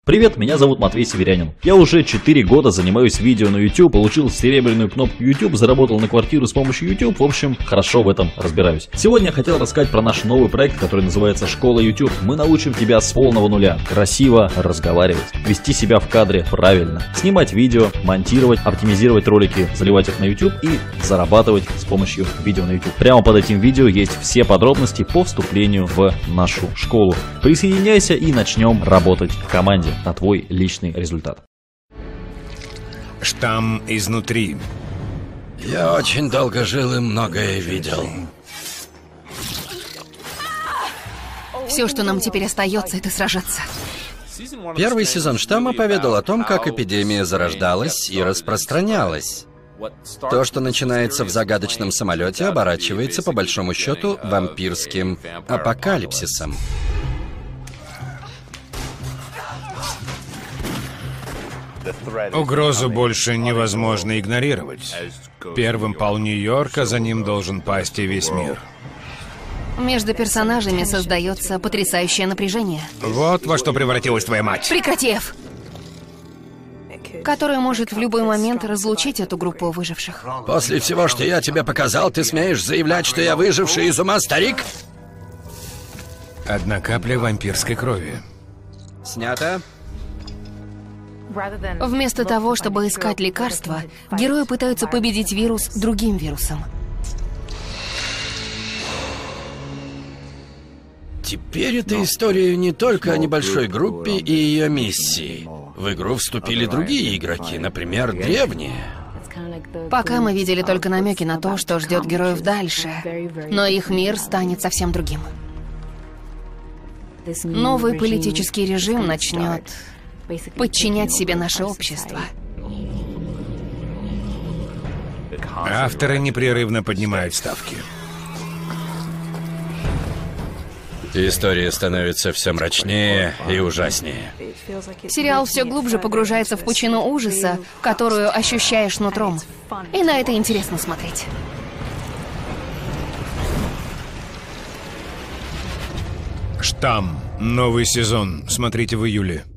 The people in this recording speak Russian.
Привет, меня зовут Матвей Северянин. Я уже 4 года занимаюсь видео на YouTube, получил серебряную кнопку YouTube, заработал на квартиру с помощью YouTube, в общем, хорошо в этом разбираюсь. Сегодня я хотел рассказать про наш новый проект, который называется «Школа YouTube». Мы научим тебя с полного нуля красиво разговаривать, вести себя в кадре правильно, снимать видео, монтировать, оптимизировать ролики, заливать их на YouTube и зарабатывать с помощью видео на YouTube. Прямо под этим видео есть все подробности по вступлению в нашу школу. Присоединяйся и начнем работать в команде на твой личный результат. Штамм изнутри. Я очень долго жил и многое видел. Все, что нам теперь остается, это сражаться. Первый сезон «Штамма» поведал о том, как эпидемия зарождалась и распространялась. То, что начинается в загадочном самолете, оборачивается, по большому счету, вампирским апокалипсисом. Угрозу больше невозможно игнорировать. Первым пал Нью-Йорк, а за ним должен пасть и весь мир. Между персонажами создается потрясающее напряжение. Вот во что превратилась твоя мать. Прекрати, Эф! Которое может в любой момент разлучить эту группу выживших. После всего, что я тебе показал, ты смеешь заявлять, что я выживший из ума старик? Одна капля вампирской крови. Снято. Вместо того, чтобы искать лекарства, герои пытаются победить вирус другим вирусом. Теперь эта история не только о небольшой группе и ее миссии. В игру вступили другие игроки, например, древние. Пока мы видели только намеки на то, что ждет героев дальше, но их мир станет совсем другим. Новый политический режим начнет подчинять себе наше общество. Авторы непрерывно поднимают ставки. История становится все мрачнее и ужаснее. Сериал все глубже погружается в пучину ужаса, которую ощущаешь нутром. И на это интересно смотреть. Штамм. Новый сезон. Смотрите в июле.